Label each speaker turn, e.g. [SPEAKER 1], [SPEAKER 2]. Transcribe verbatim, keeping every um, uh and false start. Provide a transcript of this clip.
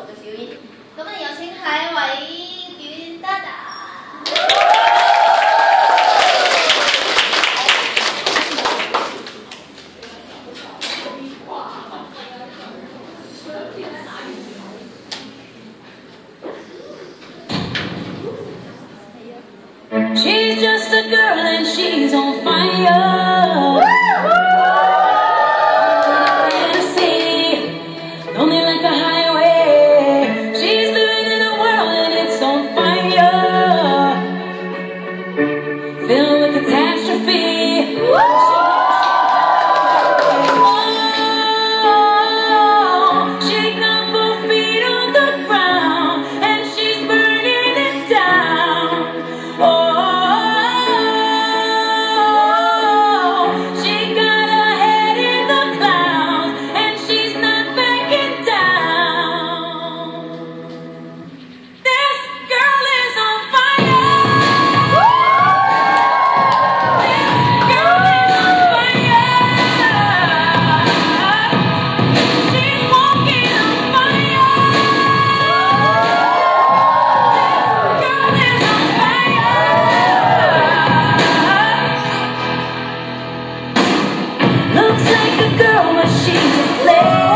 [SPEAKER 1] 嘅表演。咁啊，有請下一位表演得達。
[SPEAKER 2] She's just a girl and she's on fire. Fantasy, lonely like a highway. She's living in a world and it's on fire, filled with catastrophe. Oh, she got both feet on the ground and she's burning it down. Oh. Looks like a girl, but she's a flame.